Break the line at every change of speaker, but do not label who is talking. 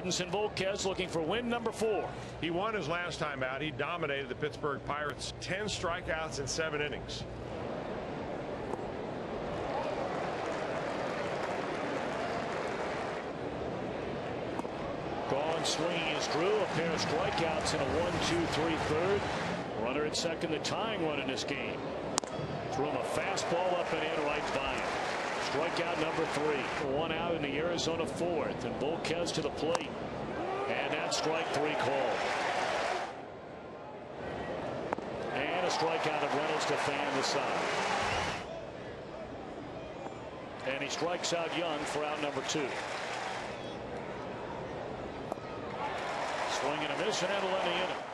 Edinson Volquez looking for win number 4.
He won his last time out. He dominated the Pittsburgh Pirates. 10 strikeouts in 7 innings.
Gone swinging is Drew. A pair of strikeouts in a 1-2-3 third. Runner at second, the tying run in this game. Threw him a fastball up and in right by him. Strikeout number 3. 1 out in the Arizona 4th, and Volquez to the plate. And that's strike 3 called. And a strikeout of Reynolds to fan the side. And he strikes out Young for out number 2. Swing and a miss, and that'll end the inning.